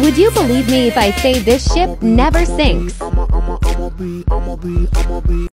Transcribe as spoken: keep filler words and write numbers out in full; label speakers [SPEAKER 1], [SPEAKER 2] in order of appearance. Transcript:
[SPEAKER 1] Would you believe me if I say this ship never sinks?